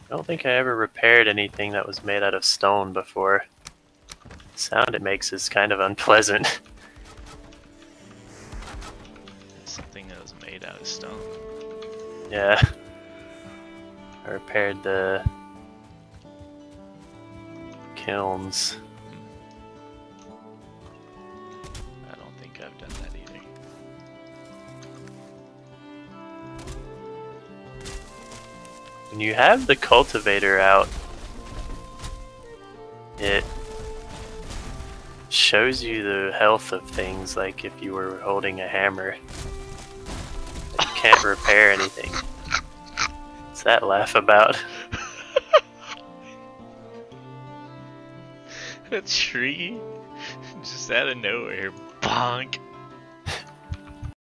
I don't think I ever repaired anything that was made out of stone before. The sound it makes is kind of unpleasant. Something that was made out of stone. Yeah. I repaired the kilns. I don't think I've done that either. When you have the cultivator out, it shows you the health of things, like if you were holding a hammer. You can't repair anything. What's that laugh about? A tree? Just out of nowhere. Bonk!